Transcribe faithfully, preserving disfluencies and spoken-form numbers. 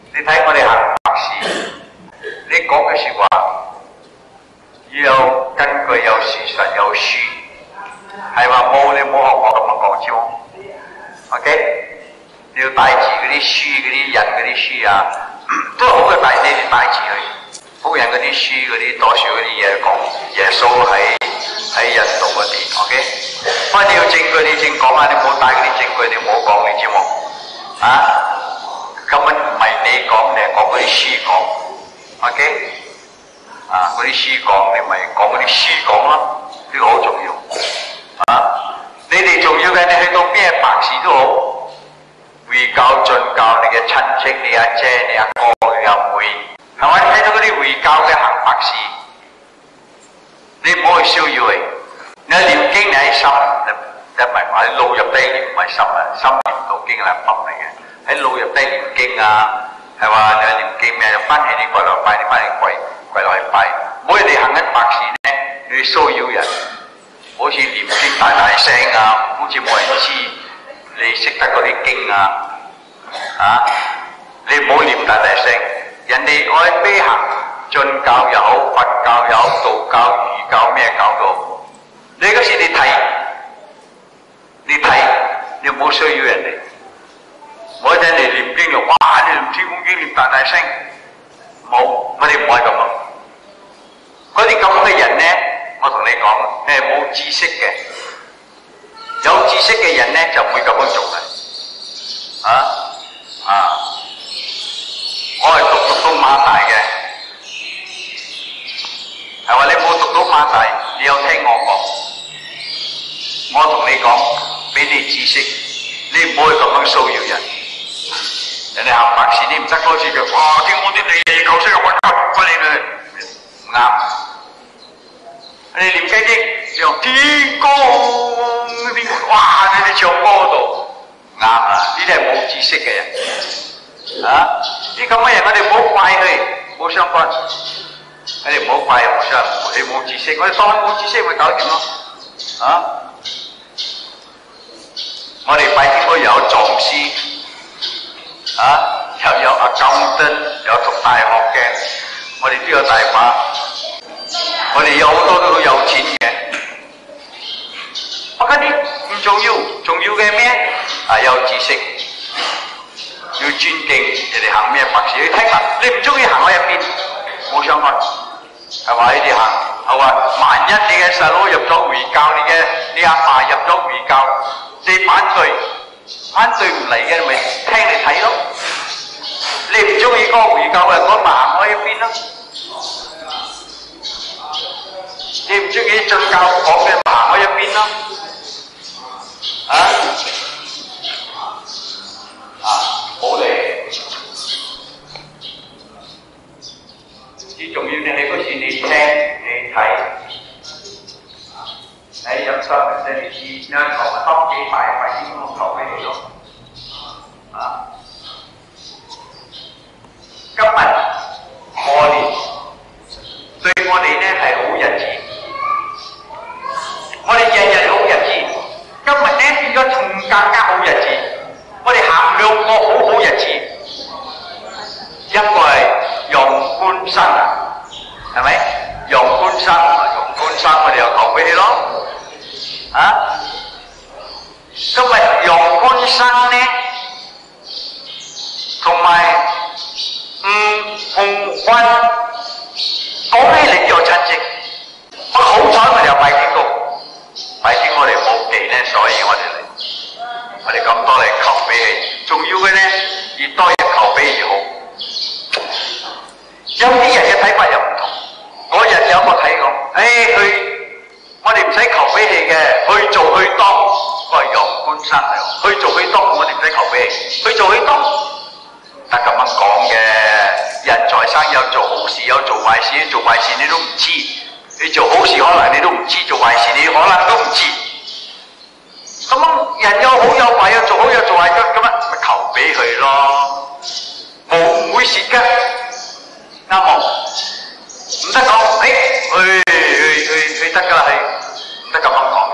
你睇我哋行白事，你講嘅説話要有根據、有事實、有書，係話冇你冇學我咁樣講啫喎。OK， 你要帶住嗰啲書、嗰啲印嗰啲書啊，都好嘅，帶你哋帶住去。福音嗰啲書嗰啲多少嗰啲嘢講耶穌喺喺印度嗰啲 ，OK。不過你要證據，你正講啊！你冇帶嗰啲證據，你冇講你知冇？啊？根本唔係你講，你係講嗰啲書講 ，OK？ 啊，嗰啲書講，你咪講嗰啲書講咯，呢個好重要。啊，你哋重要嘅，你去到咩白事都好，回教、進教，你嘅親戚、你阿姐、你阿哥、你阿妹，係咪睇到嗰啲回教嘅行白事？你唔好去騷擾佢。你念經你喺心，你唔係話你腦入低念唔係心啊，心念唔到經係心嚟嘅。喺腦入低念經啊，係話你念經咩？就翻起你跪落拜，你翻起跪跪落去拜。唔好你行緊白事咧，你騷擾人，好似念經大大聲啊，好似冇人知你識得嗰啲經啊，啊！你唔好念大大聲，人哋愛飛行，進教又好，佛教又好，道教、儒教咩教都好。你嗰時你睇，你睇，你唔好騷擾人哋。我一陣嚟念經就，哇！你唔知講經念大大聲，冇，我哋唔係咁啊。嗰啲咁嘅人咧，我同你講，你係冇知識嘅。有知識嘅人咧就唔會咁樣做嘅。啊啊！我係讀讀到馬大嘅，係話你冇讀到馬大，你有聽我講。我同你講，俾你知識，你唔好去咁樣騷擾人。人哋行白事，你唔得嗰次嘅，哇！聽我啲你哋舊識嘅，我交翻你哋，唔啱。你念雞經，你話天公天公，哇！你哋唱歌度啱啊！呢啲係冇知識嘅人，啊！呢咁嘅人我哋唔好怪佢，冇相干。我哋唔好怪冇相，你冇知識，我哋當冇知識咪搞掂咯，啊！我哋拜天嗰有狀師，啊，又有阿金敦，有讀大學嘅，我哋都有大把。我哋有好多都好有錢嘅，不過啲唔重要，重要嘅咩？啊，有知識，要尊敬人哋行咩白事，你聽下，你唔中意行喺入邊，冇相干，係話你哋行，係話萬一你嘅細佬入咗回教，你嘅你阿爸入咗回教。你反對，反對唔嚟嘅咪聽你睇咯。你唔中意嗰個回教嘅，嗰咪行開一邊咯。你唔中意進教講嘅，咪行開一邊咯。啊啊，好嚟！最重要嘅係嗰時你聽你睇。喺入心嘅即係你知，兩頭當幾排排先咁求俾你咯。啊！今日過年對我哋咧係好日子，我哋日日好日子。今日咧變咗仲更加好日子，我哋行兩個好好日子。一個係用官生啊，係咪？用官生，用官生，我哋又求俾你咯。啊！今日用官生咧，同埋五紅軍講起嚟有親戚，不過好彩我哋有拜天公，拜天我哋冇忌咧，所以我哋嚟，我哋咁多嚟求俾佢。重要嘅咧，越多人求俾越好。有啲人嘅睇法又唔同。嗰日有個睇講，誒佢。我哋唔使求俾氣嘅，去做去當，嗰係用官生嚟。去做去當，我哋唔使求俾氣，去做去當，得咁樣講嘅。人在生有做好事，有做壞事，做壞事你都唔知。你做好事可能你都唔知，做壞事你可能都唔知。咁樣人有好有壞，有做好有做壞，咁咁啊咪求俾佢咯，冇唔會蝕㗎，啱冇？唔得講，誒、哎，去去去去得㗎啦，係唔得咁樣講。